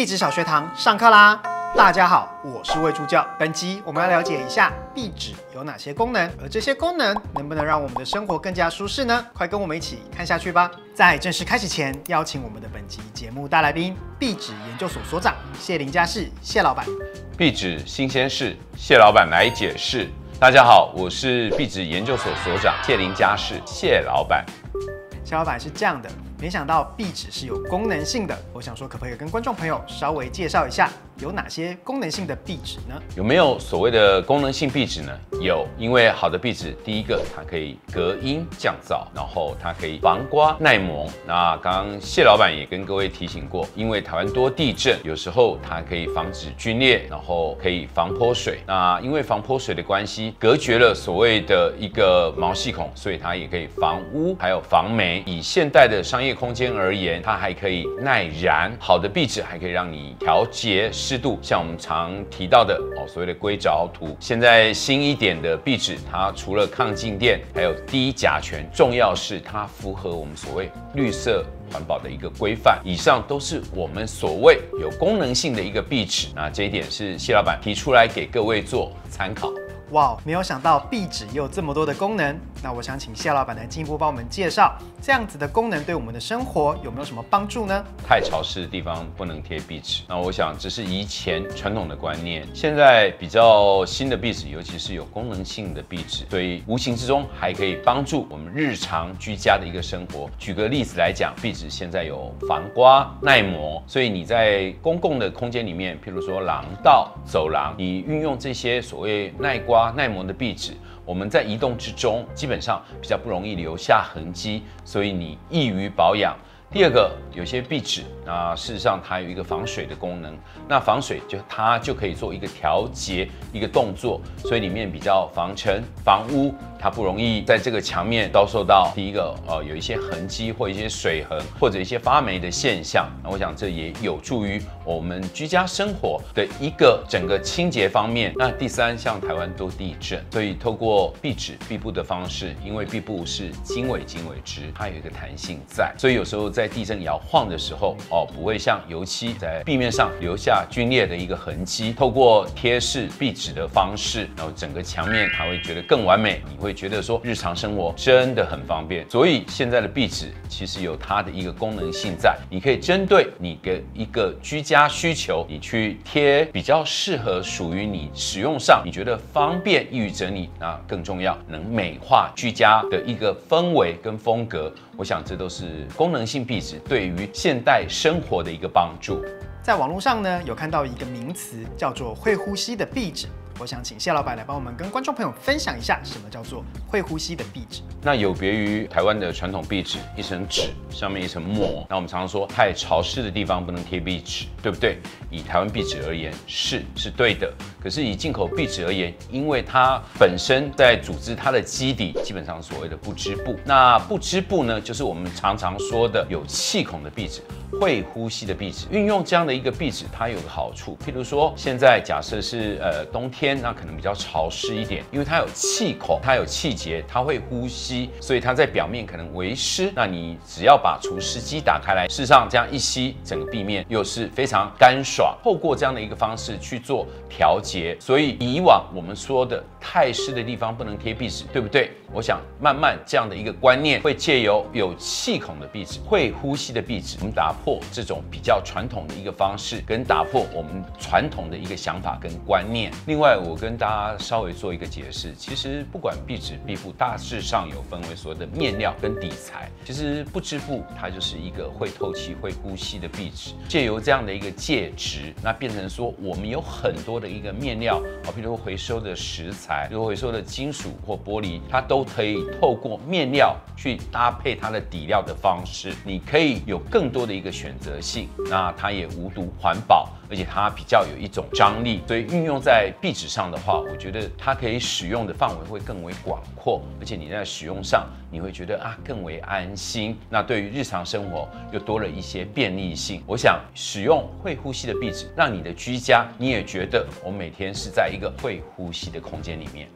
壁纸小学堂上课啦！大家好，我是魏助教。本集我们要了解一下壁纸有哪些功能，而这些功能能不能让我们的生活更加舒适呢？快跟我们一起看下去吧！在正式开始前，邀请我们的本集节目大来宾壁纸研究所所长谢林家士谢老板。 壁纸新鲜事，谢老板来解释。大家好，我是壁纸研究所所长谢林家士谢老板。 谢老板是这样的。没想到壁纸是有功能性的，我想说，可不可以跟观众朋友稍微介绍一下有哪些功能性的壁纸呢？ 有没有所谓的功能性壁纸呢？有，因为好的壁纸，第一个它可以隔音降噪，然后它可以防刮耐磨。那刚刚谢老板也跟各位提醒过，因为台湾多地震，有时候它可以防止龟裂，然后可以防泼水。那因为防泼水的关系，隔绝了所谓的一个毛细孔，所以它也可以防污，还有防霉。以现代的商业空间而言，它还可以耐燃。好的壁纸还可以让你调节湿度，像我们常提到的所谓的硅藻土。现在新一点的壁纸，它除了抗静电，还有低甲醛，重要是它符合我们所谓绿色环保的一个规范。以上都是我们所谓有功能性的一个壁纸。那这一点是谢老板提出来给各位做参考。 哇，没有想到壁纸也有这么多的功能。那我想请谢老板来进一步帮我们介绍，这样子的功能对我们的生活有没有什么帮助呢？ 太潮湿的地方不能贴壁纸。那我想这是以前传统的观念，现在比较新的壁纸，尤其是有功能性的壁纸，所以无形之中还可以帮助我们日常居家的一个生活。举个例子来讲，壁纸现在有防刮耐磨，所以你在公共的空间里面，譬如说廊道、走廊，你运用这些所谓耐刮耐磨的壁纸，我们在移动之中基本上比较不容易留下痕迹，所以你易于保养。第二个，有些壁纸事实上它有一个防水的功能，那防水它就可以做一个调节一个动作，所以里面比较防尘防污，它不容易在这个墙面遭受到第一个有一些痕迹或一些水痕或者一些发霉的现象。那我想这也有助于我们居家生活的一个整个清洁方面。那第三，像台湾多地震，所以透过壁纸壁布的方式，因为壁布是经纬织，它有一个弹性在，所以有时候在地震摇晃的时候不会像油漆在壁面上留下龟裂的一个痕迹。透过贴饰壁纸的方式，然后整个墙面它会觉得更完美，你会觉得说日常生活真的很方便。所以现在的壁纸其实有它的一个功能性在，你可以针对你的一个居家需求，你去贴比较适合属于你使用上，你觉得方便易于整理，那更重要能美化居家的一个氛围跟风格。我想这都是功能性壁纸对于现代生活的一个帮助。 在网络上呢，有看到一个名词叫做会呼吸的壁纸。我想请谢老板来帮我们跟观众朋友分享一下，什么叫做会呼吸的壁纸？ 那有别于台湾的传统壁纸，一层纸上面一层膜。那我们常常说太潮湿的地方不能贴壁纸，对不对？以台湾壁纸而言是对的。可是以进口壁纸而言，因为它本身在组织它的基底，基本上所谓的不织布。那不织布呢，就是我们常常说的有气孔的壁纸。会呼吸的壁纸，运用这样的一个壁纸，它有个好处，譬如说现在假设是冬天，那可能比较潮湿一点，因为它有气孔，它有气节，它会呼吸，所以它在表面可能微湿。那你只要把除湿机打开来，事实上这样一吸，整个壁面又是非常干爽。透过这样的一个方式去做调节，所以以往我们说的太湿的地方不能贴壁纸，对不对？我想慢慢这样的一个观念会借由有气孔的壁纸、会呼吸的壁纸，我们打破这种比较传统的一个方式，跟打破我们传统的一个想法跟观念。另外，我跟大家稍微做一个解释，其实不管壁纸、壁布，大致上有分为所谓的面料跟底材。其实不织布它就是一个会透气、会呼吸的壁纸，借由这样的一个介质，那变成说我们有很多的一个面料比如回收的石材，比如回收的金属或玻璃，它都可以透过面料去搭配它的底料的方式，你可以有更多的一个选择性。那它也无毒环保，而且它比较有一种张力，所以运用在壁纸上的话，我觉得它可以使用的范围会更为广阔，而且你在使用上你会觉得更为安心。那对于日常生活又多了一些便利性。我想使用会呼吸的壁纸，让你的居家你也觉得我每天是在一个会呼吸的空间里面。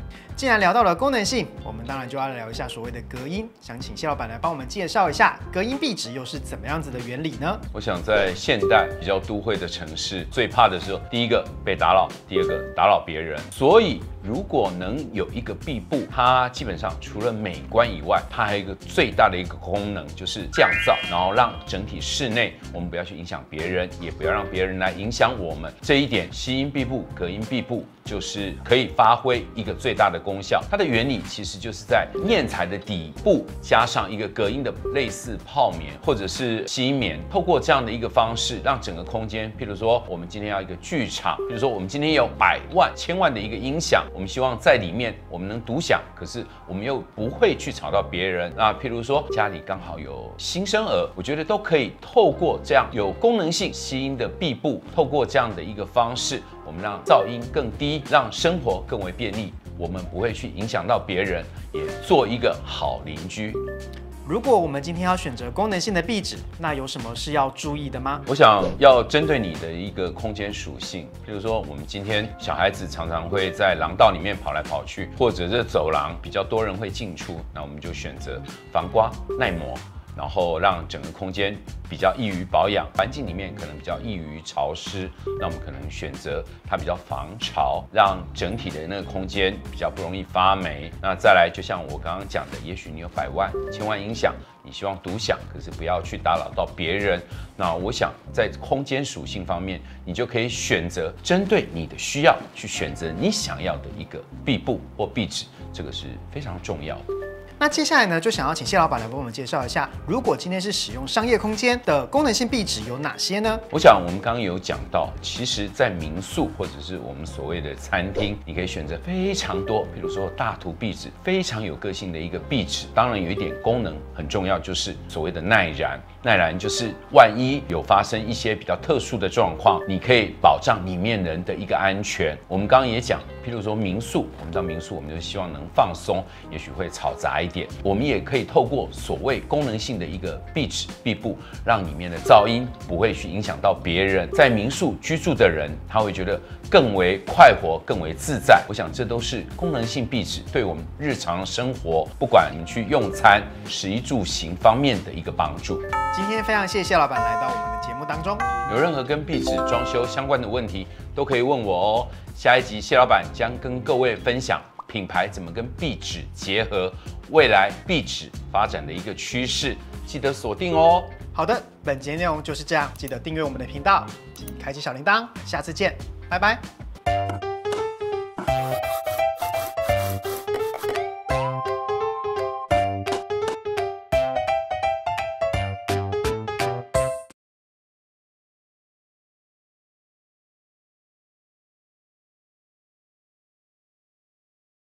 既然聊到了功能性，我们当然就要聊一下所谓的隔音。想请谢老板来帮我们介绍一下隔音壁纸又是怎么样子的原理呢？ 我想在现代比较都会的城市，最怕的是第一个被打扰，第二个打扰别人。所以如果能有一个壁布，它基本上除了美观以外，它还有一个最大的一个功能，就是降噪，然后让整体室内我们不要去影响别人，也不要让别人来影响我们。这一点，吸音壁布、隔音壁布就是可以发挥一个最大的功效。它的原理其实就是在面材的底部加上一个隔音的类似泡棉或者是吸音棉，透过这样的一个方式，让整个空间，譬如说我们今天要一个剧场，比如说我们今天有100万、1000万的一个音响，我们希望在里面我们能独享，可是我们又不会去吵到别人。那譬如说家里刚好有新生儿，我觉得都可以透过这样有功能性吸音的壁布，透过这样的一个方式，我们让噪音更低，让生活更为便利，我们不会去影响到别人，也做一个好邻居。 如果我们今天要选择功能性的壁纸，那有什么是要注意的吗？ 我想要针对你的一个空间属性，比如说我们今天小孩子常常会在廊道里面跑来跑去，或者是走廊比较多人会进出，那我们就选择防刮耐磨，然后让整个空间比较易于保养，环境里面可能比较易于潮湿，那我们可能选择它比较防潮，让整体的那个空间比较不容易发霉。那再来，就像我刚刚讲的，也许你有100万、1000万音响，你希望独享，可是不要去打扰到别人。那我想在空间属性方面，你就可以选择针对你的需要去选择你想要的一个壁布或壁纸，这个是非常重要的。 那接下来呢，就想要请谢老板来帮我们介绍一下，如果今天是使用商业空间的功能性壁纸有哪些呢？ 我想我们刚刚有讲到，其实在民宿或者是我们所谓的餐厅，你可以选择非常多，比如说大图壁纸，非常有个性的一个壁纸。当然有一点功能很重要，就是所谓的耐燃。耐燃就是万一有发生一些比较特殊的状况，你可以保障里面人的一个安全。我们刚刚也讲，譬如说民宿，我们到民宿，我们就希望能放松，也许会嘈杂一点。我们也可以透过所谓功能性的一个壁纸、壁布，让里面的噪音不会去影响到别人。在民宿居住的人，他会觉得更为快活、更为自在。我想这都是功能性壁纸对我们日常生活，不管你去用餐、食衣住行方面的一个帮助。 今天非常谢谢谢老板来到我们的节目当中。 有任何跟壁纸装修相关的问题，都可以问我哦。下一集谢老板将跟各位分享品牌怎么跟壁纸结合，未来壁纸发展的一个趋势，记得锁定哦。 好的，本节内容就是这样，记得订阅我们的频道及开启小铃铛，下次见，拜拜。